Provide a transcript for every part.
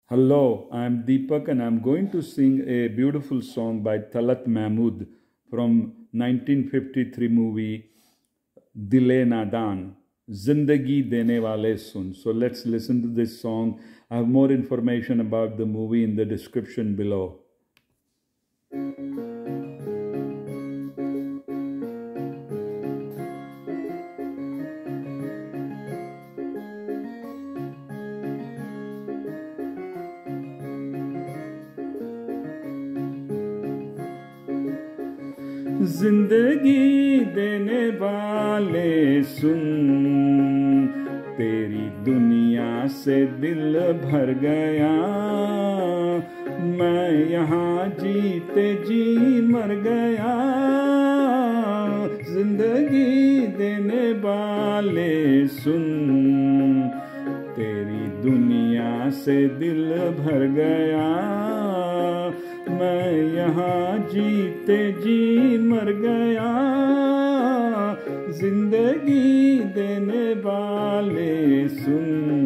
Hello, I'm Deepak and I'm going to sing a beautiful song by Talat Mahmood from 1953 movie Dile Nadan, Zindagi Dene Wale Sun. So let's listen to this song. I have more information about the movie in the description below. जिंदगी देने वाले सुन, तेरी दुनिया से दिल भर गया। मैं यहाँ जीते जी मर गया। जिंदगी देने वाले सुन, तेरी दुनिया से दिल भर गया। मैं यहाँ जीते जी मर गया। जिंदगी देने वाले सुन।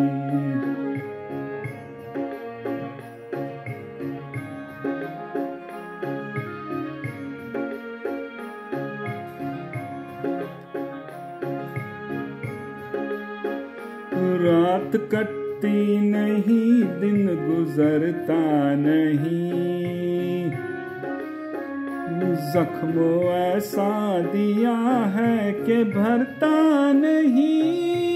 रात कटती नहीं, दिन गुजरता नहीं। जख्मों ऐसा दिया है कि भरता नहीं।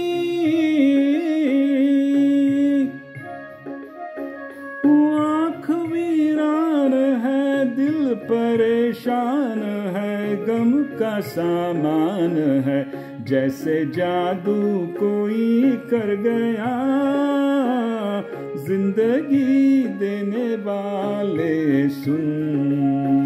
आँख वीरान है, दिल परेशान है, गम का सामान है। जैसे जादू कोई कर गया। जिंदगी देने वाले सुन।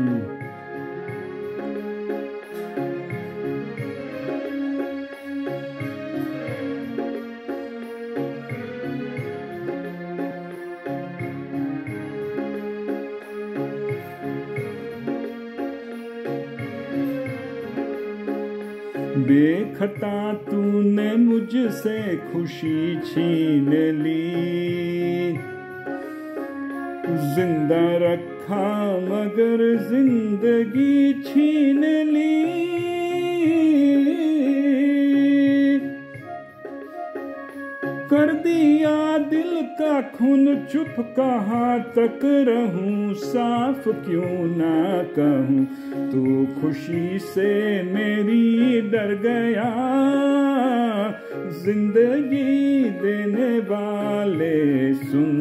बेखता तूने मुझसे खुशी छीन ली। जिंदा रखा मगर जिंदगी छीन ली। कर दिया दिल का खून चुप, कहाँ तक रहूं, साफ क्यों ना कहूं। तू खुशी से मेरी डर गया। जिंदगी देने वाले सुन,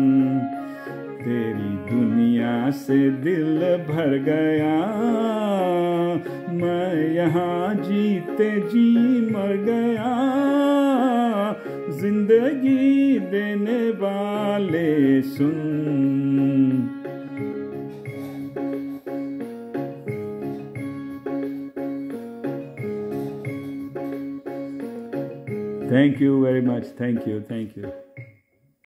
तेरी दुनिया से दिल भर गया। मैं यहाँ जीते जी मर गया। जिंदगी देने वाले सुन। Thank you very much. Thank you.